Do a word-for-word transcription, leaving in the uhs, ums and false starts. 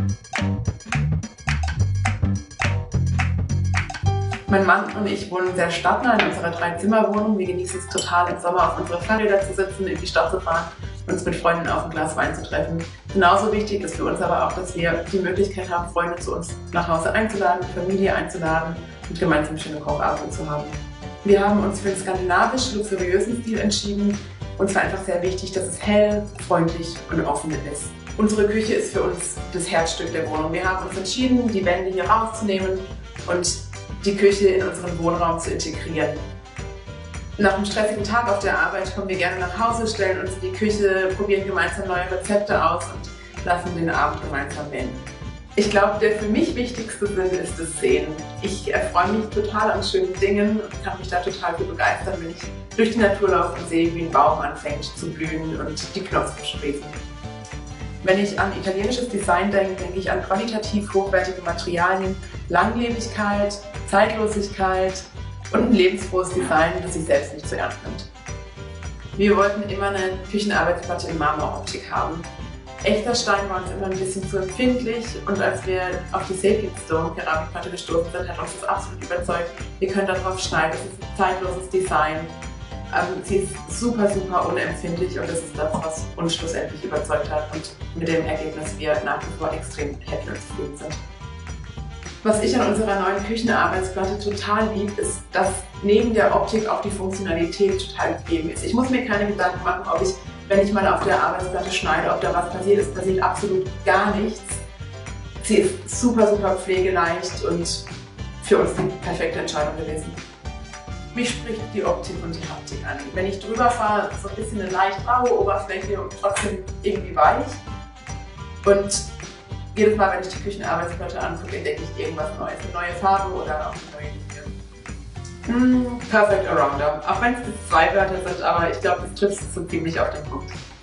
Mein Mann und ich wohnen sehr stadtnah in unserer Drei-Zimmer-Wohnung. Wir genießen es total, im Sommer auf unsere Fahrräder zu sitzen, in die Stadt zu fahren und uns mit Freunden auf ein Glas Wein zu treffen. Genauso wichtig ist für uns aber auch, dass wir die Möglichkeit haben, Freunde zu uns nach Hause einzuladen, Familie einzuladen und gemeinsam schöne Kochabende zu haben. Wir haben uns für den skandinavischen, luxuriösen Stil entschieden. Uns war einfach sehr wichtig, dass es hell, freundlich und offen ist. Unsere Küche ist für uns das Herzstück der Wohnung. Wir haben uns entschieden, die Wände hier rauszunehmen und die Küche in unseren Wohnraum zu integrieren. Nach einem stressigen Tag auf der Arbeit kommen wir gerne nach Hause, stellen uns in die Küche, probieren gemeinsam neue Rezepte aus und lassen den Abend gemeinsam beenden. Ich glaube, der für mich wichtigste Sinn ist das Sehen. Ich erfreue mich total an schönen Dingen und kann mich da total für begeistern, wenn ich durch die Natur laufe und sehe, wie ein Baum anfängt zu blühen und die Knospen sprießen. Wenn ich an italienisches Design denke, denke ich an qualitativ hochwertige Materialien, Langlebigkeit, Zeitlosigkeit und ein lebensfrohes Design, das sich selbst nicht zu ernst nimmt. Wir wollten immer eine Küchenarbeitsplatte in Marmoroptik haben. Echter Stein war uns immer ein bisschen zu empfindlich und als wir auf die Sacred Stone Keramikplatte gestoßen sind, hat uns das absolut überzeugt. Wir können darauf schneiden, es ist ein zeitloses Design. Ähm, sie ist super, super unempfindlich und das ist das, was uns schlussendlich überzeugt hat und mit dem Ergebnis wir nach wie vor extrem happy und zufrieden sind. Was ich an unserer neuen Küchenarbeitsplatte total lieb, ist, dass neben der Optik auch die Funktionalität total gegeben ist. Ich muss mir keine Gedanken machen, ob ich, wenn ich mal auf der Arbeitsplatte schneide, ob da was passiert. Es passiert absolut gar nichts. Sie ist super, super pflegeleicht und für uns die perfekte Entscheidung gewesen. Mich spricht die Optik und die Haptik an. Wenn ich drüber fahre, so ein bisschen eine leicht raue Oberfläche und trotzdem irgendwie weich. Und jedes Mal, wenn ich die Küchenarbeitsplatte angucke, entdecke ich irgendwas Neues. Eine neue Farbe oder auch eine neue Linie. Mm, perfect Arounder. Auch wenn es zwei Wörter sind, aber ich glaube, das trifft es so ziemlich auf den Punkt.